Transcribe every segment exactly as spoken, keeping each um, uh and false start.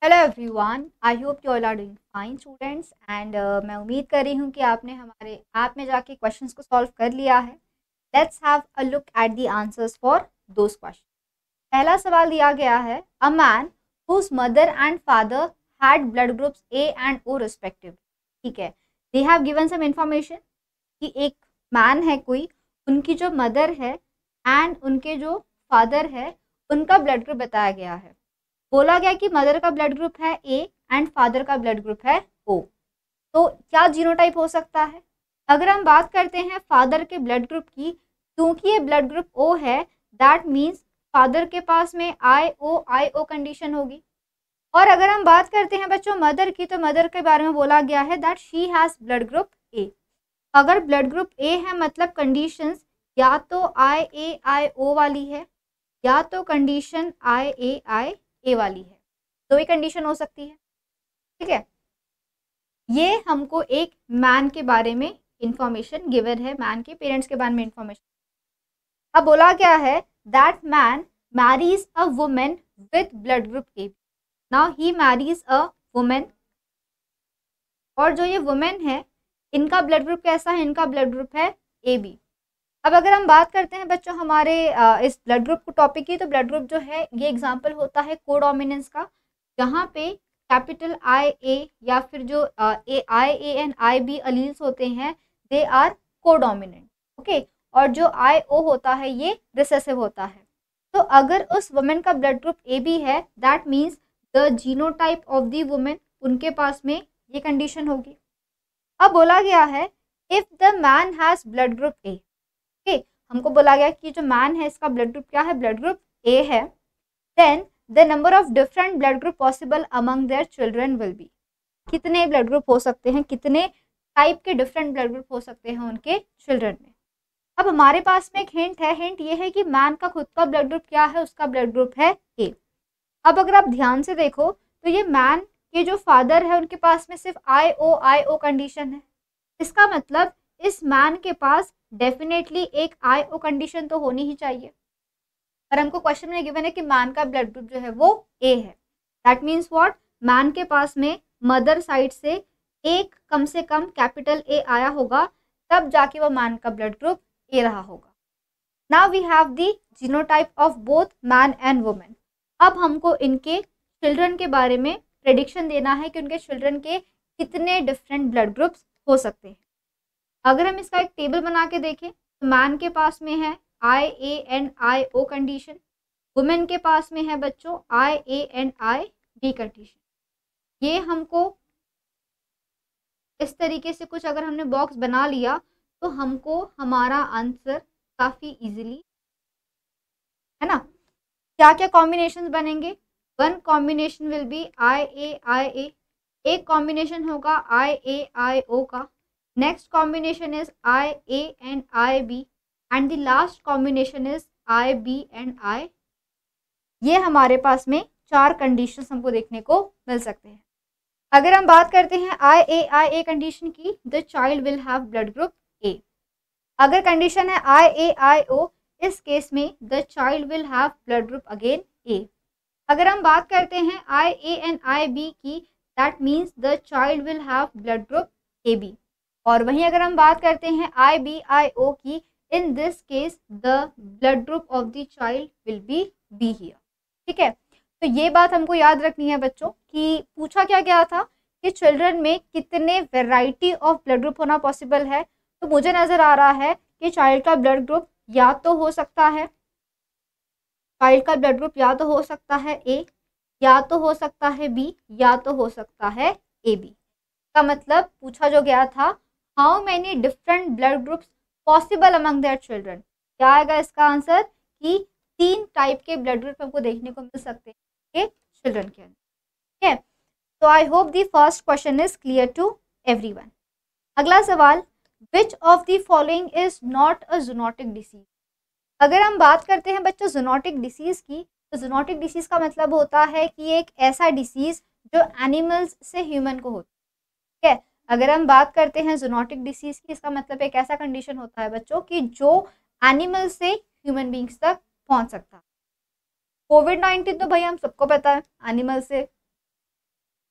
Hello everyone, I hope you all are doing fine students and मैं उम्मीद कर रही हूँ कि आपने हमारे ऐप में जाके क्वेश्चंस को सॉल्व कर लिया है। Let's have a look at the answers for those question. पहला सवाल दिया गया है, a man whose mother and father had blood groups A and O respective. ठीक है, they have given some information कि एक मैन है कोई, उनकी जो मदर है एंड उनके जो फादर है उनका ब्लड ग्रुप बताया गया है। बोला गया कि मदर का ब्लड ग्रुप है ए एंड फादर का ब्लड ग्रुप है ओ। तो क्या जीनोटाइप हो सकता है? अगर हम बात करते हैं फादर के ब्लड ग्रुप की, क्योंकि ये ब्लड ग्रुप ओ है, दैट मीन्स फादर के पास में आई ओ आई ओ कंडीशन होगी। और अगर हम बात करते हैं बच्चों मदर की, तो मदर के बारे में बोला गया है that she has blood group A. अगर ब्लड ग्रुप ए है मतलब कंडीशंस या तो आई ए आई ओ वाली है या तो कंडीशन आई ए आई ए वाली है। दो ही कंडीशन हो सकती है। ठीक है, ये हमको एक मैन के बारे में इंफॉर्मेशन गिवन है, मैन के पेरेंट्स के बारे में इंफॉर्मेशन। अब बोला गया है that man marries a woman with blood group A. Now he marries a woman, और जो ये वुमेन है इनका ब्लड ग्रुप कैसा है? इनका ब्लड ग्रुप है ए बी। अब अगर हम बात करते हैं बच्चों हमारे इस ब्लड ग्रुप को टॉपिक की, तो ब्लड ग्रुप जो है ये एग्जांपल होता है कोडोमिनेंस का, जहाँ पे कैपिटल आई ए या फिर जो A I A and I B alleles होते हैं दे आर कोडोमिनेंट। ओके, और जो आई ओ होता है ये रिसेसिव होता है। तो अगर उस वुमेन का ब्लड ग्रुप ए बी है, that means the genotype of the woman, उनके पास में ये कंडीशन होगी। अब बोला गया है if the man has blood group A. Okay, हमको बोला गया कि जो मैन है इसका ब्लड ग्रुप क्या है? ब्लड ग्रुप ए है। Then the number of different blood group possible among their children will be. कितने ब्लड ग्रुप हो सकते हैं, कितने टाइप के डिफरेंट ब्लड ग्रुप हो सकते हैं उनके चिल्ड्रन में। अब हमारे पास में एक हिंट है, हिंट ये है कि मैन का खुद का ब्लड ग्रुप क्या है? उसका ब्लड ग्रुप है ए। अब अगर आप ध्यान से देखो तो ये मैन के जो फादर है उनके पास में सिर्फ आई ओ आई ओ कंडीशन है। इसका मतलब इस मैन के पास डेफिनेटली एक आई ओ कंडीशन तो होनी ही चाहिए। और हमको क्वेश्चन में गिवन है कि मैन का ब्लड ग्रुप जो है वो ए है। That means what? मैन के पास में मदर साइड से एक कम से कम कैपिटल ए आया होगा, तब जाके वो मैन का ब्लड ग्रुप ए रहा होगा। Now we have the genotype of both man and woman. अब हमको इनके चिल्ड्रन के बारे में प्रेडिक्शन देना है कि उनके चिल्ड्रन के कितने डिफरेंट ब्लड ग्रुप्स हो सकते हैं। अगर हम इसका एक टेबल बना के देखें तो मैन के पास में है I A and I O condition, woman के पास में है बच्चों I A and I B condition. ये हमको इस तरीके से कुछ अगर हमने बॉक्स बना लिया तो हमको हमारा आंसर काफ़ी इजीली, है ना, क्या क्या कॉम्बिनेशंस बनेंगे? One combination will be I A I A, एक कॉम्बिनेशन होगा आई ए आई ओ का, next combination is I A and I B, and the last combination is I B and I. ये हमारे पास में चार conditions हमको देखने को मिल सकते हैं। अगर हम बात करते हैं I A I A condition की, the child will have blood group A. अगर कंडीशन है आई ए आई ओ, इस केस में the child will have blood group again A. अगर हम बात करते हैं I A and I B की, that means the child will have blood group A B. और वहीं अगर हम बात करते हैं आई बी आई ओ की, in this case the blood group of the child will be B here. ठीक है, तो ये बात हमको याद रखनी है बच्चों कि पूछा क्या गया था कि चिल्ड्रन में कितने वैरायटी ऑफ ब्लड ग्रुप होना पॉसिबल है। तो मुझे नज़र आ रहा है कि चाइल्ड का ब्लड ग्रुप या तो हो सकता है चाइल्ड का ब्लड ग्रुप या तो हो सकता है ए, या तो हो सकता है बी, या तो हो सकता है ए बी। का मतलब पूछा जो गया था how many different blood groups possible among their children, क्या आएगा इसका आंसर कि तीन टाइप के ब्लड ग्रुप हमको देखने को मिल सकते हैं चिल्ड्रन के अंदर। ठीक है, तो I hope the first question is clear to everyone. अगला सवाल, which of the following is not a zoonotic disease. अगर हम बात करते हैं बच्चों जूनोटिक डिसीज की, तो जूनोटिक डिसीज का मतलब होता है कि एक ऐसा डिसीज जो एनिमल्स से ह्यूमन को होता है। ठीक है, अगर हम बात करते हैं जूनोटिक डिसीज की, इसका मतलब एक ऐसा कंडीशन होता है बच्चों कि जो एनिमल से ह्यूमन बींग्स तक पहुंच सकता है। कोविड नाइन्टीन तो भाई हम सबको पता है एनिमल से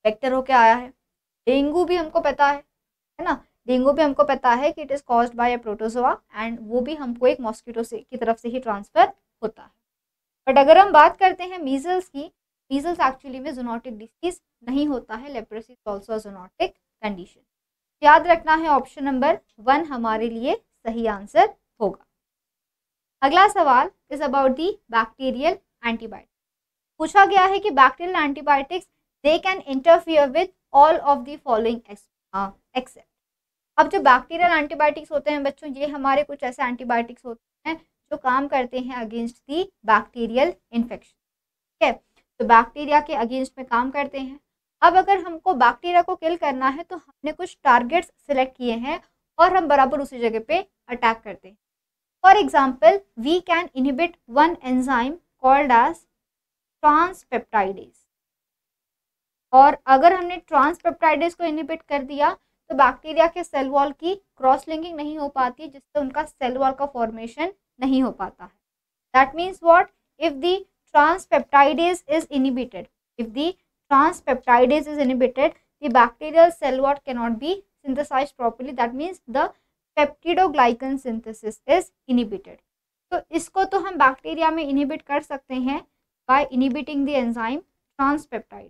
वेक्टर होके आया है। डेंगू भी हमको पता है है ना, डेंगू भी हमको पता है कि it is caused by a protozoa and वो भी हमको एक मॉस्किटो से की तरफ से ही ट्रांसफ़र होता है। बट अगर हम बात करते हैं मीजल्स की, मीजल्स एक्चुअली में जूनोटिक डिसीज नहीं होता है, leprosy is also zoonotic condition. याद रखना है ऑप्शन नंबर वन हमारे लिए सही आंसर होगा। अगला सवाल is about the bacterial antibiotic. पूछा गया है कि bacterial antibiotics they can interfere with all of the following except. अब जो बैक्टीरियल एंटीबायोटिक्स होते हैं बच्चों, ये हमारे कुछ ऐसे एंटीबायोटिक्स होते हैं जो काम करते हैं अगेंस्ट दी बैक्टीरियल इन्फेक्शन। ठीक है, तो बैक्टीरिया के अगेंस्ट में काम करते हैं। अब अगर हमको बैक्टीरिया को किल करना है तो हमने कुछ टारगेट्स सिलेक्ट किए हैं और हम बराबर उसी जगह पे अटैक करते हैं। For example, we can inhibit one enzyme called as transpeptidase, और अगर हमने ट्रांसपेप्टाइडेज को इनहिबिट कर दिया तो बैक्टीरिया के सेल वॉल की क्रॉस लिंकिंग नहीं हो पाती, जिससे उनका सेल वॉल का फॉर्मेशन नहीं हो पाता है। That means what, if the transpeptidase is inhibited, if the transpeptidase is inhibited, the bacterial cell wall cannot be synthesized properly, that means the peptidoglycan synthesis is inhibited। तो इसको तो हम bacteria में इनहिबिट कर सकते हैं by inhibiting the enzyme transpeptide,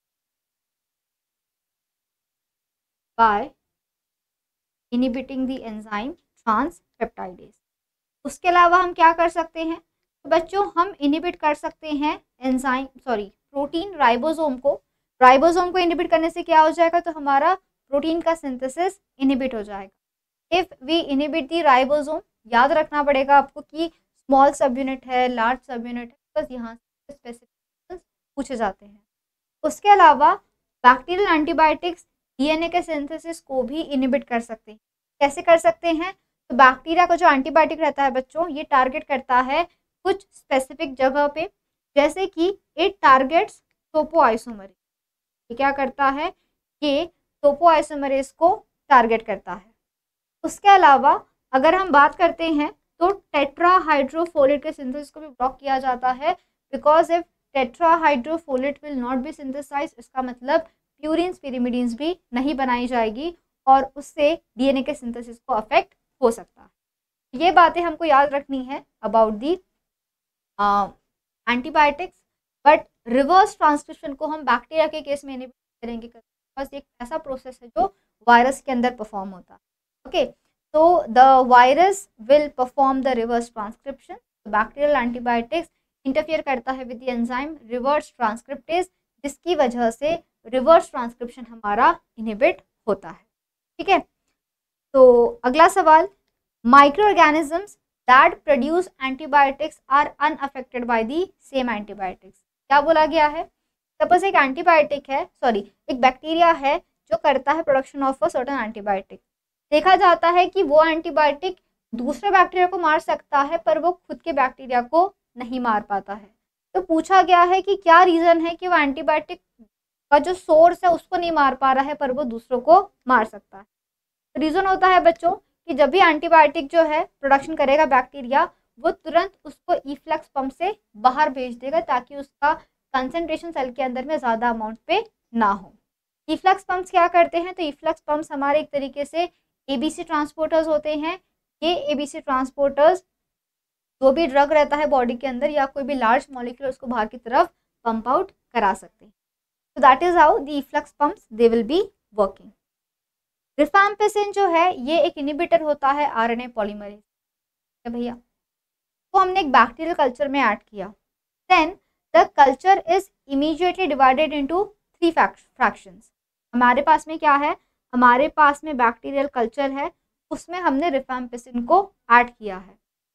by inhibiting the enzyme transpeptidase। उसके अलावा हम क्या कर सकते हैं, तो बच्चों हम इनहिबिट कर सकते हैं एंजाइम सॉरी प्रोटीन राइबोसोम को। राइबोसोम को इनहिबिट करने से क्या हो जाएगा, तो हमारा प्रोटीन का सिंथेसिस इनहिबिट हो जाएगा। If we inhibit the ribosome, याद रखना पड़ेगा आपको कि स्मॉल सब यूनिट है, लार्ज सब यूनिट है, बस यहाँ से स्पेसिफिकेशंस पूछे जाते हैं। उसके अलावा बैक्टीरियल एंटीबायोटिक्स डीएनए के सिंथेसिस को भी इनहिबिट कर सकते हैं। कैसे कर सकते हैं, तो बैक्टीरिया का जो एंटीबायोटिक रहता है बच्चों, ये टारगेट करता है कुछ स्पेसिफिक जगह पे, जैसे कि इट टारगेट्स टोपोआइसोमरेज। ये क्या करता है, ये टोपोआइसोमरेज को टारगेट करता है। उसके अलावा अगर हम बात करते हैं तो टेट्राहाइड्रोफोलेट के सिंथेसिस को भी ब्लॉक किया जाता है, because if tetrahydrofolate will not be synthesize, इसका मतलब प्यूरिन्स पिरिमिडीन्स भी नहीं बनाई जाएगी और उससे डीएनए के सिंथेसिस को अफेक्ट हो सकता है। ये बातें हमको याद रखनी है about the antibiotics. But reverse transcription को हम बैक्टीरिया के केस में इनहिबिट करेंगे, बस एक ऐसा प्रोसेस है जो वायरस के अंदर परफॉर्म होता है। ओके, तो the virus will perform the reverse transcription. Bacterial antibiotics interfere करता है with the enzyme reverse transcriptase, जिसकी वजह से रिवर्स ट्रांसक्रिप्शन हमारा इनहिबिट होता है। ठीक है, तो अगला सवाल, micro organisms that produce antibiotics are unaffected by the same antibiotics। क्या बोला गया है, सपोज एक एंटीबायोटिक है, सॉरी एक बैक्टीरिया है जो करता है production of a certain antibiotic. देखा जाता है कि वो एंटीबायोटिक दूसरे बैक्टीरिया को मार सकता है पर वो खुद के बैक्टीरिया को नहीं मार पाता है। तो पूछा गया है कि क्या रीज़न है कि वो एंटीबायोटिक का जो सोर्स है उसको नहीं मार पा रहा है पर वो दूसरों को मार सकता है। तो रीज़न होता है बच्चों कि जब भी एंटीबायोटिक जो है प्रोडक्शन करेगा बैक्टीरिया, वो तुरंत उसको इफ्लक्स पंप से बाहर भेज देगा ताकि उसका कंसंट्रेशन सेल के अंदर में ज़्यादा अमाउंट पे ना हो। इफ्लक्स पंप्स क्या करते हैं, तो इफ्लक्स पंप्स हमारे एक तरीके से एबीसी ट्रांसपोर्टर्स होते हैं। ये एबीसी ट्रांसपोर्टर्स जो भी ड्रग रहता है बॉडी के अंदर या कोई भी लार्ज मॉलिक्यूल उसको बाहर की तरफ पंप आउट करा सकते हैं। तो that is how the efflux pumps they will be working. Rifampicin जो है ये एक इनहिबिटर होता है आरएनए पॉलीमरेज, है भैया। तो हमने एक बैक्टीरियल कल्चर में ऐड किया, then the culture is immediately divided into three fractions. हमारे पास में क्या है, हमारे पास में बैक्टीरियल कल्चर है, उसमें हमने रिफैम्पिसिन को ऐड किया है।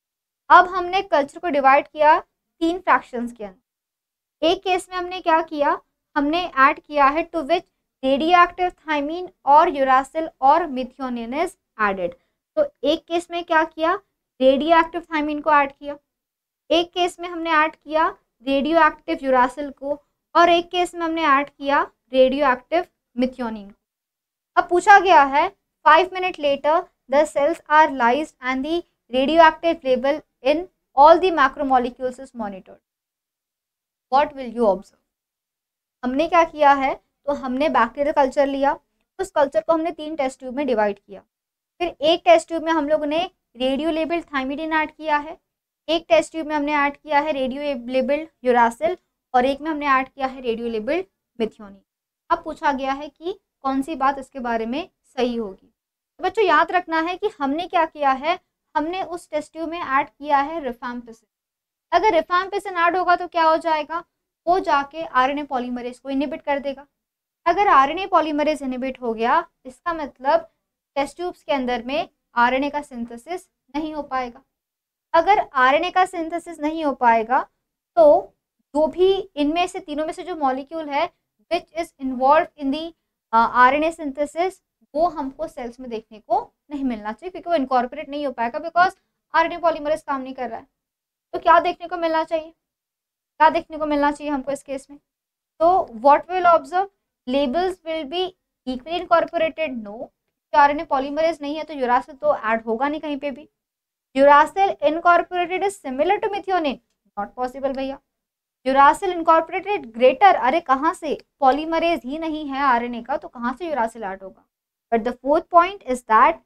अब हमने कल्चर को डिवाइड किया तीन फ्रैक्शंस के अंदर। एक केस में हमने क्या किया, हमने ऐड किया है टू विच रेडियोएक्टिव थायमीन और यूरासिल और मिथियोनिन इज एडेड। तो एक केस में क्या किया, रेडियोएक्टिव थायमीन को ऐड किया, एक केस में हमने ऐड किया रेडियोएक्टिव यूरासिल को, और एक केस में हमने ऐड किया रेडियोएक्टिव मिथियोनिन को। अब पूछा गया है five minute later the cells are lysed and the radioactive level in all the macromolecules is monitored, what will you observe. हमने क्या किया है, तो हमने बैक्टीरियल कल्चर लिया, उस कल्चर को हमने तीन टेस्ट ट्यूब में डिवाइड किया। फिर एक टेस्ट ट्यूब में हम लोगों ने रेडियो लेबल्ड थायमिडिन ऐड किया है, एक टेस्ट ट्यूब में हमने ऐड किया है रेडियो लेबल्ड यूरासिल, और एक में हमने ऐड किया है रेडियो लेबल्ड मिथियोनिन। अब पूछा गया है कि कौन सी बात इसके बारे में सही होगी। तो बच्चों याद रखना है कि हमने क्या किया है, हमने उस टेस्ट ट्यूब में ऐड किया है रिफैम्पिसिन। अगर रिफैम्पिसिन ऐड होगा तो क्या हो जाएगा, वो जाके आरएनए पॉलीमरेज को इनहिबिट कर देगा। अगर आरएनए पॉलीमरेज इनहिबिट हो गया, इसका मतलब टेस्ट ट्यूब्स के अंदर में आरएनए का सिंथेसिस नहीं हो पाएगा। अगर आरएनए का सिंथेसिस नहीं हो पाएगा तो जो भी इनमें से तीनों में से जो मॉलिक्यूल है which is involve in the RNA synthesis, वो हमको सेल्स में देखने को नहीं मिलना चाहिए, क्योंकि वो इनकॉर्पोरेट नहीं हो पाएगा, बिकॉज आरएनए पॉलीमरेज काम नहीं कर रहा है। तो क्या देखने को मिलना चाहिए, क्या देखने को मिलना चाहिए हमको इस केस में? तो what will observe, labels will be equally incorporated, no. RNA polymerase नहीं है तो यूरासिल तो ऐड होगा नहीं कहीं पे भी। Uracil incorporated is similar to methionine, not possible भैया। यूरासिल इनकॉर्पोरेटेड ग्रेटर, अरे कहाँ से, पॉलीमरेज ही नहीं है आरएनए का, तो कहाँ से यूरासिल ऐड होगा? But the fourth point is that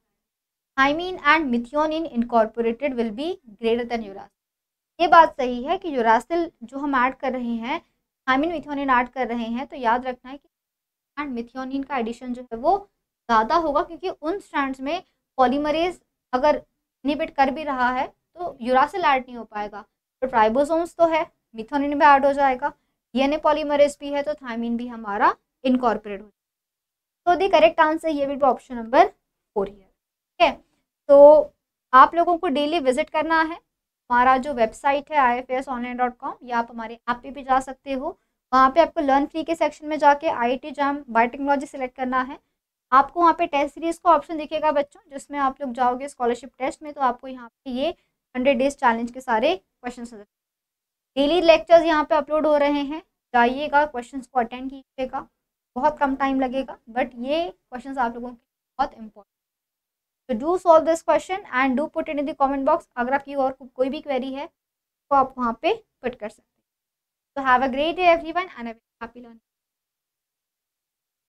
thymine and methionine incorporated will be greater than uracil. ये बात सही है कि यूरासिल जो हम ऐड कर रहे हैं, थायमीन मिथियोनिन ऐड कर रहे हैं, तो याद रखना है कि एंड मिथियोनिन का एडिशन जो है वो ज़्यादा होगा, क्योंकि उन स्ट्रैंड्स में पॉलीमरेज अगर इनहिबिट कर भी रहा है तो यूरासिल ऐड नहीं हो पाएगा। तो ट्राइबोसोम्स तो है, मिथियोनिन भी ऐड हो जाएगा, डीएनए पॉलीमरेज भी है, तो थायमीन भी हमारा इनकॉर्पोरेट हो जाएगा। तो द करेक्ट आंसर ये will be option number four here. ठीक है, तो आप लोगों को डेली विजिट करना है। हमारा जो वेबसाइट है I F S online dot com, या आप हमारे ऐप पे भी जा सकते हो। वहाँ पे आपको लर्न फ्री के सेक्शन में जाके I I T JAM biotechnology select करना है। आपको वहाँ पे टेस्ट सीरीज़ का ऑप्शन दिखेगा बच्चों, जिसमें आप लोग जाओगे स्कॉलरशिप टेस्ट में, तो आपको यहाँ पे ये हंड्रेड डेज चैलेंज के सारे क्वेश्चन, डेली लेक्चर्स यहाँ पे अपलोड हो रहे हैं। जाइएगा, क्वेश्चंस को अटेंड कीजिएगा, बहुत कम टाइम लगेगा, बट ये क्वेश्चंस आप लोगों के बहुत इंपॉर्टेंट। तो do solve this question and do put in the comment box. अगर आपकी और कोई भी क्वेरी है तो आप वहाँ पे पुट कर सकते हैं। So have a great day everyone and a very happy learning.